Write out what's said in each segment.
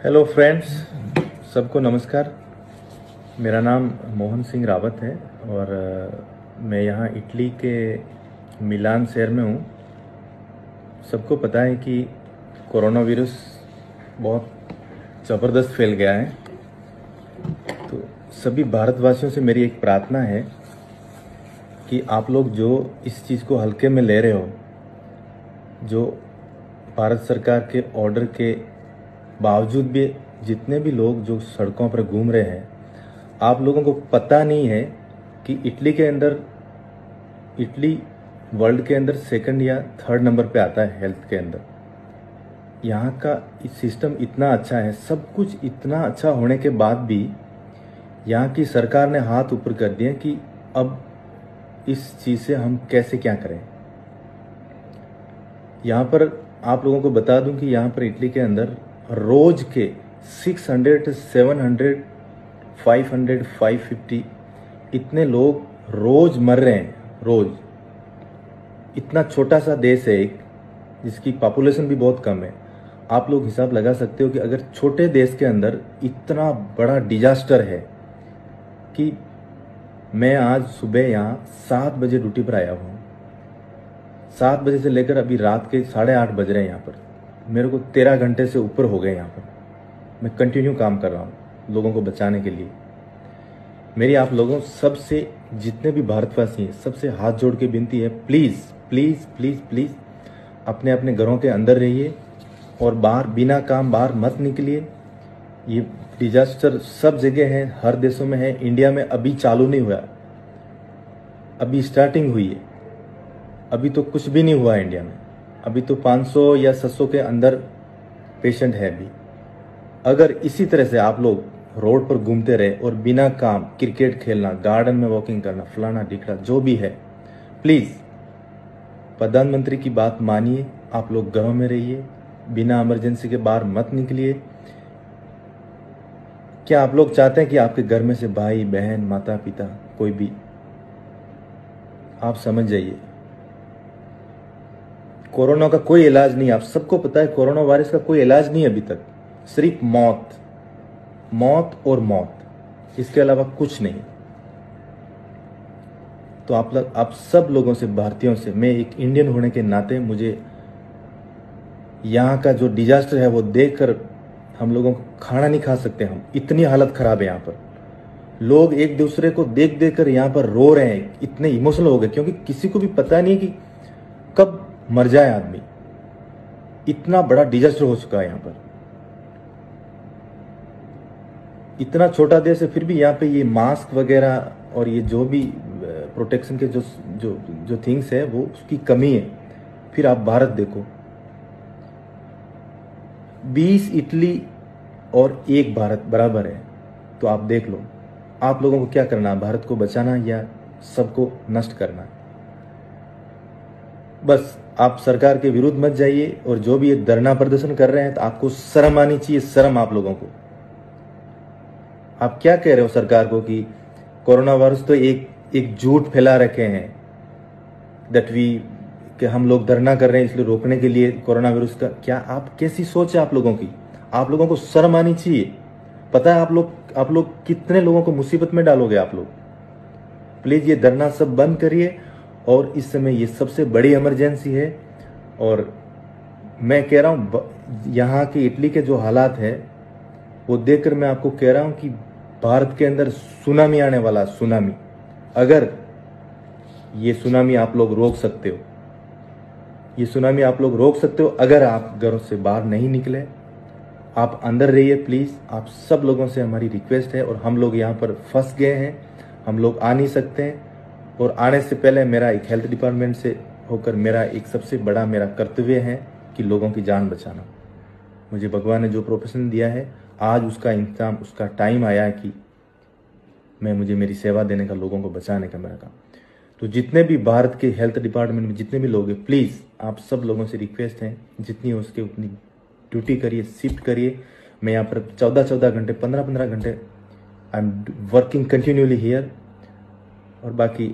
Hello friends, सबको नमस्कार। मेरा नाम मोहन सिंह रावत है और मैं यहाँ इटली के मिलान शहर में हूँ। सबको पता है कि कोरोना वायरस बहुत ज़बरदस्त फैल गया है। तो सभी भारतवासियों से मेरी एक प्रार्थना है कि आप लोग जो इस चीज़ को हल्के में ले रहे हो, जो भारत सरकार के ऑर्डर के बावजूद भी जितने भी लोग जो सड़कों पर घूम रहे हैं, आप लोगों को पता नहीं है कि इटली वर्ल्ड के अंदर सेकंड या थर्ड नंबर पे आता है हेल्थ के अंदर। यहाँ का सिस्टम इतना अच्छा है, सब कुछ इतना अच्छा होने के बाद भी यहाँ की सरकार ने हाथ ऊपर कर दिए कि अब इस चीज़ से हम कैसे क्या करें। यहाँ पर आप लोगों को बता दूं कि यहाँ पर इटली के अंदर रोज के 600 700 500 550 इतने लोग रोज मर रहे हैं। रोज इतना छोटा सा देश है एक, जिसकी पॉपुलेशन भी बहुत कम है। आप लोग हिसाब लगा सकते हो कि अगर छोटे देश के अंदर इतना बड़ा डिजास्टर है कि मैं आज सुबह यहाँ 7 बजे ड्यूटी पर आया हूँ। 7 बजे से लेकर अभी रात के 8:30 बज रहे हैं। यहाँ पर मेरे को 13 घंटे से ऊपर हो गए। यहाँ पर मैं कंटिन्यू काम कर रहा हूँ लोगों को बचाने के लिए। मेरी आप लोगों सबसे, जितने भी भारतवासी हैं, सबसे हाथ जोड़ के विनती है, प्लीज़ प्लीज़ प्लीज़ प्लीज़ अपने अपने घरों के अंदर रहिए और बाहर बिना काम बाहर मत निकलिए। ये डिजास्टर सब जगह है, हर देशों में है। इंडिया में अभी चालू नहीं हुआ, अभी स्टार्टिंग हुई है। अभी तो कुछ भी नहीं हुआ है इंडिया में। अभी तो 500 या 700 के अंदर पेशेंट है अभी। अगर इसी तरह से आप लोग रोड पर घूमते रहे और बिना काम, क्रिकेट खेलना, गार्डन में वॉकिंग करना, फलाना ढिकड़ा जो भी है, प्लीज़ प्रधानमंत्री की बात मानिए। आप लोग घरों में रहिए, बिना इमरजेंसी के बाहर मत निकलिए। क्या आप लोग चाहते हैं कि आपके घर में से भाई बहन, माता पिता, कोई भी, आप समझ जाइए, कोरोना का कोई इलाज नहीं। आप सबको पता है कोरोना वायरस का कोई इलाज नहीं अभी तक, सिर्फ मौत, मौत और मौत, इसके अलावा कुछ नहीं। तो आप सब लोगों से, भारतीयों से, मैं एक इंडियन होने के नाते, मुझे यहाँ का जो डिजास्टर है वो देखकर हम लोगों को खाना नहीं खा सकते हम, इतनी हालत खराब है यहाँ पर। लोग एक दूसरे को देख देख कर यहाँ पर रो रहे हैं, इतने इमोशनल हो गए, क्योंकि किसी को भी पता नहीं कि कब मर जाए आदमी। इतना बड़ा डिजास्टर हो चुका है यहाँ पर। इतना छोटा देश है, फिर भी यहाँ पे ये मास्क वगैरह और ये जो भी प्रोटेक्शन के जो जो जो थिंग्स है वो उसकी कमी है। फिर आप भारत देखो, 20 इटली और 1 भारत बराबर है। तो आप देख लो, आप लोगों को क्या करना है, भारत को बचाना या सबको नष्ट करना। बस आप सरकार के विरुद्ध मत जाइए, और जो भी ये धरना प्रदर्शन कर रहे हैं तो आपको शर्म आनी चाहिए, शर्म आप लोगों को। आप क्या कह रहे हो सरकार को कि कोरोना वायरस तो एक झूठ फैला रखे हैं, कि हम लोग धरना कर रहे हैं इसलिए रोकने के लिए कोरोना वायरस का। क्या आप, कैसी सोच है आप लोगों की? आप लोगों को शर्म आनी चाहिए। पता है आप लोग कितने लोगों को मुसीबत में डालोगे आप लोग। प्लीज ये धरना सब बंद करिए, और इस समय ये सबसे बड़ी इमरजेंसी है। और मैं कह रहा हूँ, यहाँ की इटली के जो हालात है वो देखकर मैं आपको कह रहा हूँ कि भारत के अंदर सुनामी आने वाला, सुनामी। अगर ये सुनामी आप लोग रोक सकते हो, ये सुनामी आप लोग रोक सकते हो अगर आप घरों से बाहर नहीं निकले, आप अंदर रहिए प्लीज़। आप सब लोगों से हमारी रिक्वेस्ट है। और हम लोग यहाँ पर फंस गए हैं, हम लोग आ नहीं सकते हैं। और आने से पहले मेरा एक हेल्थ डिपार्टमेंट से होकर मेरा एक सबसे बड़ा मेरा कर्तव्य है कि लोगों की जान बचाना। मुझे भगवान ने जो प्रोफेशन दिया है, आज उसका इंतजाम, उसका टाइम आया है कि मुझे मेरी सेवा देने का, लोगों को बचाने का मेरा काम। तो जितने भी भारत के हेल्थ डिपार्टमेंट में जितने भी लोग हैं, प्लीज़ आप सब लोगों से रिक्वेस्ट है, जितनी हो सके उतनी ड्यूटी करिए, शिफ्ट करिए। मैं यहाँ पर 14-14 घंटे, 15-15 घंटे I am working continuously here. और बाकी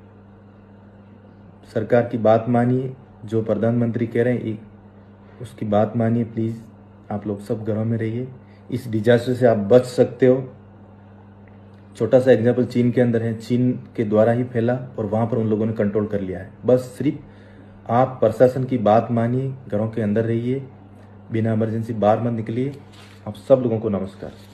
सरकार की बात मानिए, जो प्रधानमंत्री कह रहे हैं उसकी बात मानिए प्लीज़। आप लोग सब घरों में रहिए। इस डिजास्टर से आप बच सकते हो। छोटा सा एग्जाम्पल चीन के अंदर है, चीन के द्वारा ही फैला और वहां पर उन लोगों ने कंट्रोल कर लिया है। बस सिर्फ आप प्रशासन की बात मानिए, घरों के अंदर रहिए, बिना इमरजेंसी बाहर मत निकलिए। आप सब लोगों को नमस्कार।